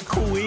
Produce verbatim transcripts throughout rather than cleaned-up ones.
คุย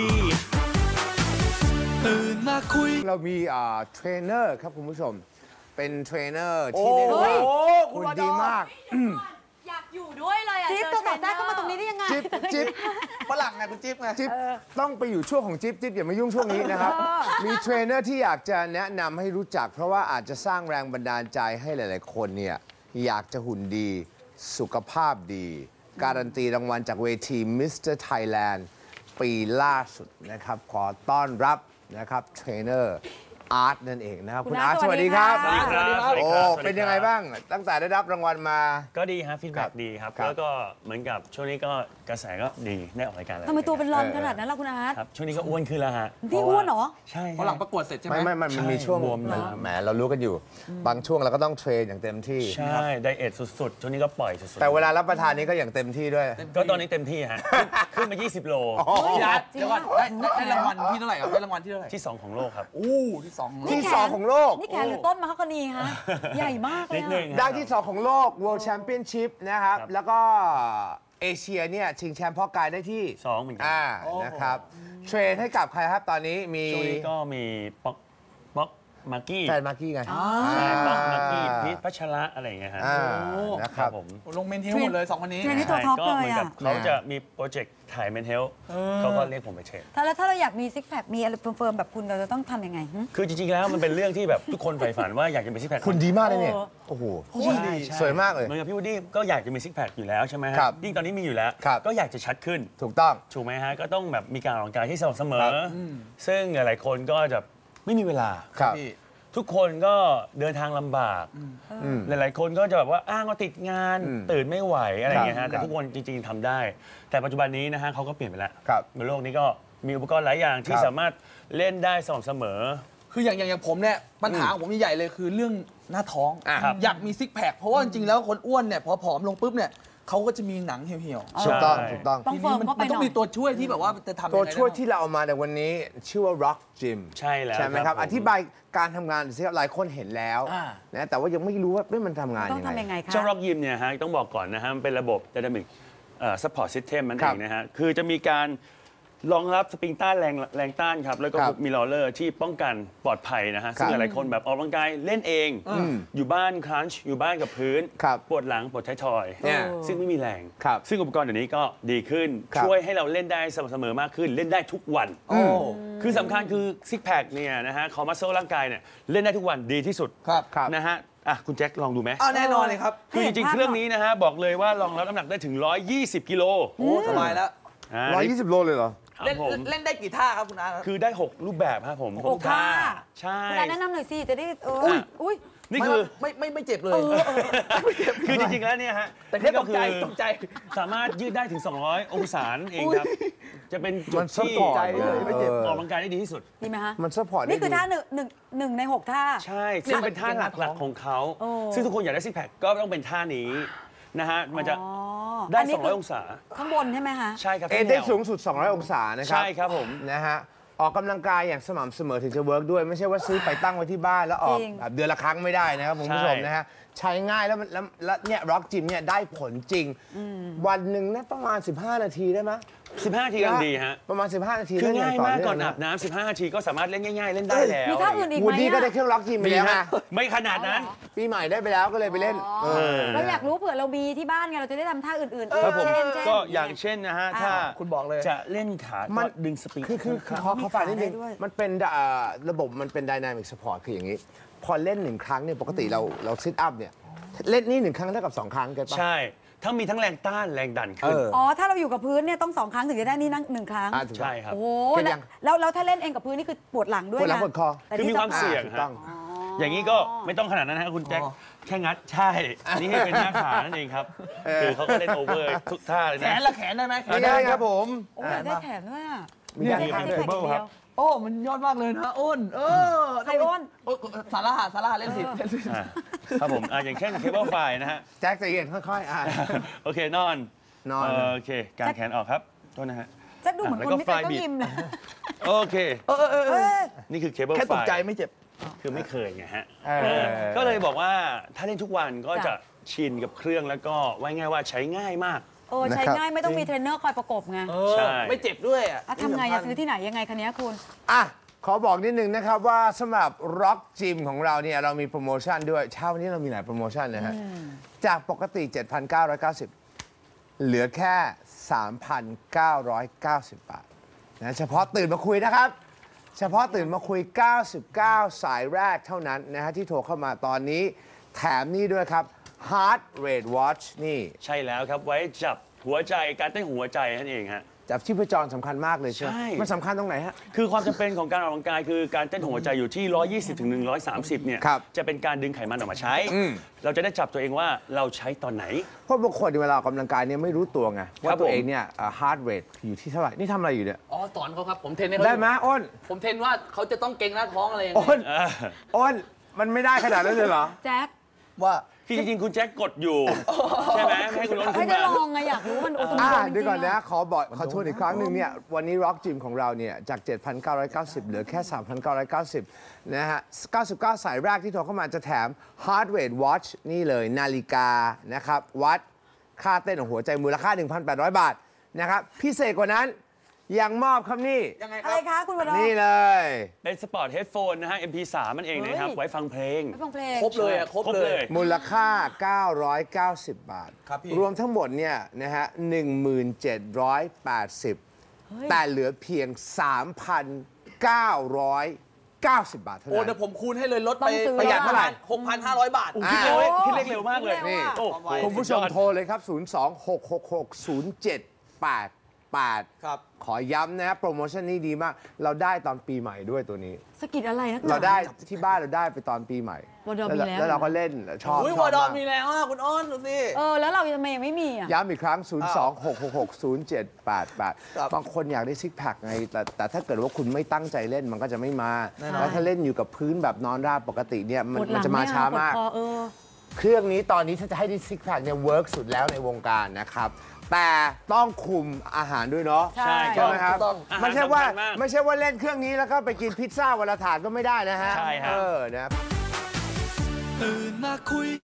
ตื่นมาคุยเรามีเทรนเนอร์ครับคุณผู้ชมเป็นเทรนเนอร์ที่เรียกว่าคุณดีมากอยากอยู่ด้วยเลยอ่ะจิ๊บตัวต่อได้เข้ามาตรงนี้ได้ยังไงจิ๊บจิ๊บฝรั่งไงคุณจิ๊บไงจิ๊บต้องไปอยู่ช่วงของจิ๊บจิ๊บอย่ามายุ่งช่วงนี้นะครับมีเทรนเนอร์ที่อยากจะแนะนำให้รู้จักเพราะว่าอาจจะสร้างแรงบันดาลใจให้หลาย ๆ คนเนี่ยอยากจะหุ่นดีสุขภาพดีการันตีรางวัลจากเวที มิสเตอร์ Thailand ปีล่าสุดนะครับขอต้อนรับนะครับเทรนเนอร์อาร์ตนั่นเองนะครับคุณอาร์ตสวัสดีครับสวัสดีครับโอ้เป็นยังไงบ้างตั้งแต่ได้รับรางวัลมาก็ดีครับฟีดแบ็กดีครับแล้วก็เหมือนกับช่วงนี้ก็กระแสก็ดีได้ออกรายการแล้วทำไมตัวเป็นรอนขนาดนั้นล่ะคุณอาร์ตครับช่วงนี้ก็อ้วนขึ้นแล้วฮะพี่อ้วนเหรอใช่พอหลังประกวดเสร็จใช่ไหมไม่ไม่มันมีช่วงแหมเรารู้กันอยู่บางช่วงเราก็ต้องเทรนอย่างเต็มที่ใช่ไดเอทสุดๆช่วงนี้ก็ปล่อยสุดๆแต่เวลารับประทานนี้ก็อย่างเต็มที่ด้วยก็ตอนนี้เต็มที่ฮะขึ้นมายี่สิบโลพี่อาร์ตเดี๋ยวก่อนได้รางวัลที่เท่าไหร่ครับได้รางวัลที่เท่าไหร่ที่สองของโลกครับอู้ที่สองที่สองของโลกนี่แขนหรือต้นมะฮอกกานีฮะใหญ่มากเลยได้ที่สองของโลก World Championship นะครับแล้วก็เอเชียเนี่ยชิงแชมป์พ่อกายได้ที่สองเหมือนกันนะครับเทรนให้กับใครครับตอนนี้มีช่วงนี้ก็มีป๊อกป๊อกมากกี้แฟนมากกี้ไงใช่ป๊อกมากกี้พีทพัชระอะไรอย่างเงี้ยฮะนะครับผมลงเมนเทลหมดเลยสองคนนี้เทรนที่ตัวท็อปเลยอ่ะเขาจะมีโปรเจกต์ถ่ายเมนเทลเขาก็เรียกผมไปเทรนถ้าแล้วถ้าเราอยากมีซิกแพคมีอะไรเฟิร์มๆแบบคุณเราจะต้องทำยังไงคือจริงๆแล้วมันเป็นเรื่องที่แบบทุกคนใฝ่ฝันว่าอยากจะมีซิกแพคคุณดีมากเลยเนี่ยโอ้โหสวยมากเลยเหมือนกับพี่วูดดี้ก็อยากจะมีซิกแพคอยู่แล้วใช่ไหมครับยิ่งตอนนี้มีอยู่แล้วก็อยากจะชัดขึ้นถูกต้องถูกไหมฮะก็ต้องแบบมีการออกกำลังกายที่สม่ำเสมอซึ่งหลายๆคนก็จะไม่มีเวลาทุกคนก็เดินทางลำบากหลายๆคนก็จะแบบว่าอ้างว่าติดงานตื่นไม่ไหวอะไรอย่างเงี้ยฮะแต่ทุกคนจริงๆทำได้แต่ปัจจุบันนี้นะฮะเขาก็เปลี่ยนไปแล้วในโลกนี้ก็มีอุปกรณ์หลายอย่างที่สามารถเล่นได้สม่ำเสมอคืออย่างอย่างผมเนี่ยปัญหาของผมใหญ่ๆเลยคือเรื่องหน้าท้องอยากมีซิกแพคเพราะว่าจริงๆแล้วคนอ้วนเนี่ยพอผอมลงปุ๊บเนี่ยเขาก็จะมีหนังเหี่ยวๆถูกต้องถูกต้องทีนี้มันต้องมีตัวช่วยที่แบบว่าจะทำตัวช่วยที่เราเอามาในวันนี้ชื่อว่า Rock Gym ใช่แล้วใช่ไหมครับอธิบายการทำงานสิครับหลายคนเห็นแล้วนะแต่ว่ายังไม่รู้ว่ามันทำงานยังไงเจ้า Rock Gym เนี่ยฮะต้องบอกก่อนนะฮะเป็นระบบ Dynamic Support System มันเองนะฮะคือจะมีการรองรับสปริงต้านแรงแรงต้านครับแล้วก็มีลอเลอร์ที่ป้องกันปลอดภัยนะฮะซึ่งหลายคนแบบออกกำลังกายเล่นเองอยู่บ้านครันช์อยู่บ้านกับพื้นปวดหลังปวดท้ายทอยซึ่งไม่มีแรงซึ่งอุปกรณ์เดี๋ยวนี้ก็ดีขึ้นช่วยให้เราเล่นได้สม่ำเสมอมากขึ้นเล่นได้ทุกวันคือสำคัญคือซิกแพคเนี่ยนะฮะคอมัสเซิลร่างกายเนี่ยเล่นได้ทุกวันดีที่สุดนะฮะอ่ะคุณแจ็คลองดูไหมอ๋อแน่นอนเลยครับคือจริงๆเครื่องนี้นะฮะบอกเลยว่ารองรับน้ำหนักได้ถึงหนึ่งร้อยยี่สิบกิโลโอ้สบายแล้วหนึ่งร้อยยี่สิบโลเลยเหรอเล่นเล่นได้กี่ท่าครับคุณอาคือได้หกรูปแบบครับผมหกท่าใช่คุณอาแนะนำหน่อยสิจะได้เอออุ้ยนี่คือไม่ไม่ไม่เจ็บเลยคือจริงๆแล้วเนี่ยฮะแต่แค่ตกใจตกใจสามารถยืดได้ถึงสองร้อยองศาเองครับจะเป็นจุดที่ไม่เจ็บออกกำลังกายได้ดีที่สุดดีไหมฮะมันซัพพอร์ตนี่คือท่าหนึ่งหนึ่งหนึ่งในหกท่าใช่ซึ่งเป็นท่าหลักๆของเขาซึ่งทุกคนอยากได้ซิกแพคก็ต้องเป็นท่านี้นะฮะมันจะได้สองร้อยองศาข้างบนใช่ไหมคะใช่ครับเอได้สูงสุดสองร้อยองศานะครับใช่ครับผมนะฮะออกกำลังกายอย่างสม่ำเสมอถึงจะเวิร์กด้วยไม่ใช่ว่าซื้อไปตั้งไว้ที่บ้านแล้วออกแบบเดือนละครั้งไม่ได้นะครับคุณผู้ชมนะฮะใช้ง่ายแล้วแล้วเนี่ยร็อกจิมเนี่ยได้ผลจริงวันหนึ่งนะประมาณสิบห้านาทีได้ไหมสิบห้านาทีกันดีฮะประมาณสิบห้านาทีคือง่ายมากก่อนอาบน้ำสิบห้านาทีก็สามารถเล่นง่ายๆเล่นได้แล้วมีท่าอื่นอีกไหมวูดดี้ก็ได้เครื่องร็อกจิมไปแล้วนะไม่ขนาดนั้นปีใหม่ได้ไปแล้วก็เลยไปเล่นเราอยากรู้เผื่อเรามีที่บ้านไงเราจะได้ทำท่าอื่นๆครับผมก็อย่างเช่นนะฮะถ้าคุณบอกเลยจะเล่นขามันดึงสปริงคือคือขอขอฝากนิดนึงมันเป็นระบบมันเป็น Dynamic Support คืออย่างนี้พอเล่นหนึ่งครั้งเนี่ยปกติเราเราซิทอัพเนี่ยเล่นนี่หนึ่งครั้งเท่ากับสองครั้งเกินปะใช่ถ้ามีทั้งแรงต้านแรงดันขึ้นอ๋อถ้าเราอยู่กับพื้นเนี่ยต้องสองครั้งถึงจะได้นี่นั่งหนึ่งครั้งใช่ครับโอ้แล้วแล้วถ้าเล่นเองกับพื้นนี่คือปวดหลังด้วยนะปวดหลังปวดคอคือมีความเสี่ยงครับอย่างนี้ก็ไม่ต้องขนาดนั้นนะคุณแจ็คแค่งัดใช่นี่ให้เป็นหน้าขานั่นเองครับคือเขาก็เล่นโอเวอร์ทุกท่าเลยนะแขนละแขนได้ไหมได้ครับผมโอ้ได้แขนด้วยอ่ะมีการเทเบิลครับโอ้มันยอดมากเลยนะอ้นเออใครอ้นสาระสาระเล่นผิดครับผมอย่างเช่นเคเบิลไฟนะฮะแจ็คใจเย็นค่อยๆอ่าโอเคนอนนอนโอเคการแขนออกครับโทษนะฮะแจ็คดูเหมือนคนไม่เคยต้องยิมเลยโอเคเออเออนี่คือเคเบิลไฟแค่ตกใจไม่เจ็บคือไม่เคยไงฮะก็เลยบอกว่าถ้าเล่นทุกวันก็จะชินกับเครื่องแล้วก็ไว้ง่ายว่าใช้ง่ายมากอใช้นะครับง่ายไม่ต้องมีเทรนเนอร์คอยประกบไงเอใช่อไม่เจ็บด้วยอ่ะอ่ะทำไงอะซื้อที่ไหนยังไงคันนี้คุณอ่ะ ขอบอกนิดนึงนะครับว่าสำหรับ Rock Gym ของเราเนี่ยเรามีโปรโมชั่นด้วยเช้าวันนี้เรามีหลายโปรโมชั่นนะฮะ จากปกติ เจ็ดพันเก้าร้อยเก้าสิบ เหลือแค่ สามพันเก้าร้อยเก้าสิบ บาทนะเฉพาะตื่นมาคุยนะครับ เฉพาะตื่นมาคุย เก้าสิบเก้า สายแรกเท่านั้นนะฮะที่โทรเข้ามาตอนนี้แถมนี่ด้วยครับ Heart Rate Watch นี่ใช่แล้วครับ ไว้จับหัวใจการเต้นหัวใจนั่นเองฮะจับชีพจรสำคัญมากเลยใช่ไหมใช่มันสำคัญตรงไหนฮะคือความจำเป็นของการออกกำลังกายคือการเต้นหัวใจอยู่ที่ หนึ่งร้อยยี่สิบถึงหนึ่งร้อยสามสิบ เนี่ยครับจะเป็นการดึงไขมันออกมาใช้อืมเราจะได้จับตัวเองว่าเราใช้ตอนไหนเพราะบางคนเวลาออกกำลังกายเนี่ยไม่รู้ตัวไงครัว่าบตัวผมเองเนี่ยฮาร์ดเรทอยู่ที่เท่าไหร่ นี่ทำอะไรอยู่เนี่ยอ๋อสอนเขาครับผมเทรนให้เขาได้ไหมอ้นผมเทรนว่าเขาจะต้องเก่งหน้าท้องอะไรอย่างเงี้อ้นยอ้น มันไม่ได้ขนาดนั้นเลยเหรอแจ็คว่าคือจริงๆ คุณแจ็คกดอยู่ ใช่ไหมไม่ให้คุณอ้นให้ขึ้นจะมาลองไงอยากรู้มันโอ้ตรงอ่าจริงๆเดี๋ยวก่อนนะอะขอบอกขอโทษอีกครั้งหนึ่งเนี่ย วันนี้ Rock Gym ของเราเนี่ย จาก เจ็ดพันเก้าร้อยเก้าสิบ เหลือแค่ สามพันเก้าร้อยเก้าสิบ นะฮะ เก้าสิบเก้า สายแรกที่โทรเข้ามาจะแถม Heart Rate Watch นี่เลยนาฬิกานะครับ วัดค่าเต้นของหัวใจมูลค่า หนึ่งพันแปดร้อย บาทนะครับ พิเศษกว่านั้นยังมอบครับนี่ยังไงคอะรัไรบคะคุณวรนี่เลยเป็นสปอร์ตเฮดโฟนนะฮะ เอ็ม พี ทรี มันเองนะครับเฮ้ยไว้ฟังเพลงไปฟังเพลงครบเลยอ่ะครบเลยมูลค่า เก้าร้อยเก้าสิบ บาทครับพี่รวมทั้งหมดเนี่ยนะฮะ หนึ่งหมื่นเจ็ดร้อยแปดสิบเฮ้ยแต่เหลือเพียง สามพันเก้าร้อยเก้าสิบ บาทเท่าโอ้นั้เดี๋ยนวผมคูณให้เลยลดต้ไปองซื้อประหยัดเท่าไหร่หกพันห้าร้อยบาทคิดเร็วโอ้คิดเลขเร็วมากเลยคิดเร็วอะโอ้โหคุณผู้ชมสุดยอดโทรเลยครับ ศูนย์ สอง หก หก หก ศูนย์ เจ็ด แปด แปดครับขอย้ำนะฮะโปรโมชั่นนี้ดีมาก เราได้ตอนปีใหม่ด้วยตัวนี้สะกิดอะไรนักหนเราได้ที่บ้านเราได้ไปตอนปีใหม่วอร์ดอมีแล้วแล้วเราก็เล่นชอบอุ้ยชวออบ ร์ดอมากมีแล้วอ่ะคุณอ้อนดูสิเออแล้วเราทำไมยังไม่มีอ่ะย้ำอีกครั้ง ศูนย์ สอง หก หก หก ศูนย์ เจ็ด แปด แปดครับบางคนอยากได้ซิกแพคไงแต่แต่ถ้าเกิดว่าคุณไม่ตั้งใจเล่นมันก็จะไม่มาแน่นอนแล้วถ้าเล่นอยู่กับพื้นแบบนอนราบปกติเนี่ยมันปวดหมัลันงจะมาไเอช้ามากปวดคอเออเครื่องนี้ตอนนี้ถ้าจะให้ได้ซิกแพคเนี่ยเวิร์กสุดแล้วในวงการนะครับ แต่ต้องคุมอาหารด้วยเนาะใช่ใช่ไหมครับต้องอาหารไม่ใช่ว่าสำคัญมากไม่ใช่ว่าเล่นเครื่องนี้แล้วก็ไปกินพิซซ่าวันละถาดก็ไม่ได้นะฮะใช่ครับเออนะตื่นมาคุย